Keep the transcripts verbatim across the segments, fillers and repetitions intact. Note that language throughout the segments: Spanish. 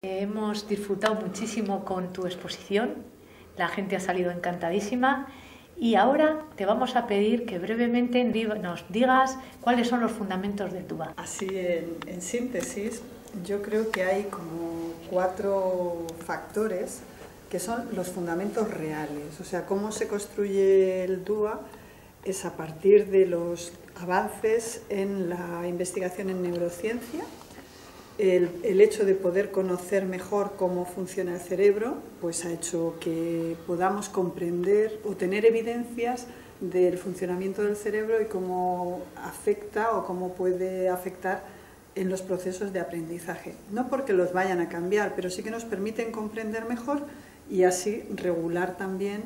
Hemos disfrutado muchísimo con tu exposición, la gente ha salido encantadísima y ahora te vamos a pedir que brevemente nos digas cuáles son los fundamentos del D U A. Así, en, en síntesis, yo creo que hay como cuatro factores que son los fundamentos reales. O sea, cómo se construye el D U A es a partir de los avances en la investigación en neurociencia. El, el hecho de poder conocer mejor cómo funciona el cerebro pues ha hecho que podamos comprender o tener evidencias del funcionamiento del cerebro y cómo afecta o cómo puede afectar en los procesos de aprendizaje. No porque los vayan a cambiar, pero sí que nos permiten comprender mejor y así regular también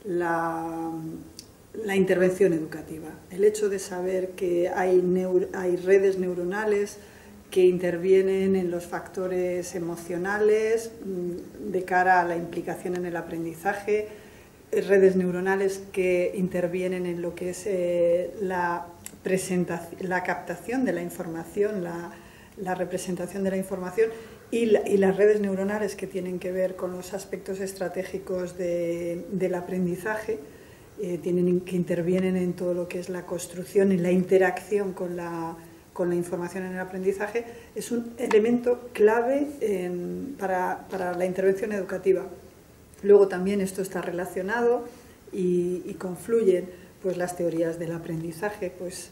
la, la intervención educativa. El hecho de saber que hay, neuro, hay redes neuronales que intervienen en los factores emocionales de cara a la implicación en el aprendizaje, redes neuronales que intervienen en lo que es eh, la, presentación, la captación de la información, la, la representación de la información y, la, y las redes neuronales que tienen que ver con los aspectos estratégicos de, del aprendizaje, eh, tienen, que intervienen en todo lo que es la construcción y la interacción con la con la información en el aprendizaje, es un elemento clave en, para, para la intervención educativa. Luego también esto está relacionado y, y confluyen pues, las teorías del aprendizaje, pues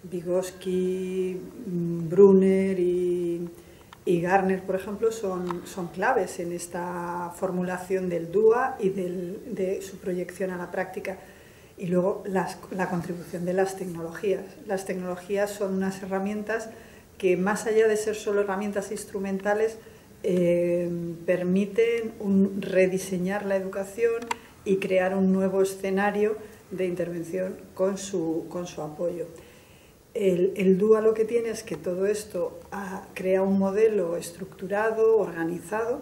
Vygotsky, Brunner y, y Gardner, por ejemplo, son, son claves en esta formulación del D U A y del, de su proyección a la práctica. Y luego las, la contribución de las tecnologías. Las tecnologías son unas herramientas que, más allá de ser solo herramientas instrumentales, eh, permiten un, rediseñar la educación y crear un nuevo escenario de intervención con su, con su apoyo. El, el D U A lo que tiene es que todo esto ah, crea un modelo estructurado, organizado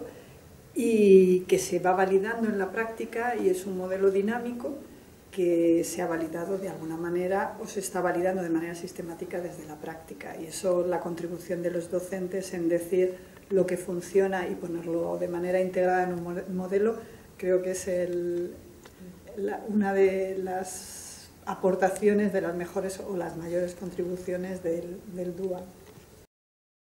y que se va validando en la práctica y es un modelo dinámico que se ha validado de alguna manera o se está validando de manera sistemática desde la práctica. Y eso, la contribución de los docentes en decir lo que funciona y ponerlo de manera integrada en un modelo, creo que es el, la, una de las aportaciones de las mejores o las mayores contribuciones del, del D U A.